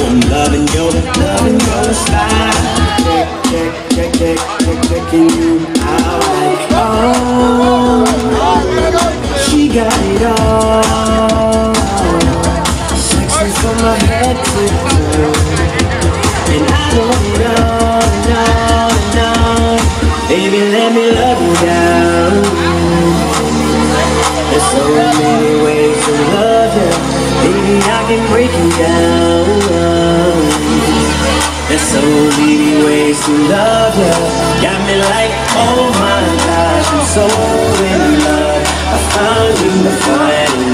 I'm loving your style. Checking you out like, oh, she got it all. Sexy from my head to toe, and I don't know. Baby, let me love you down. There's so many ways to love you. Baby, I can break you down. There's so many ways to love you. Got me like, oh my gosh, I'm so in love. I found you before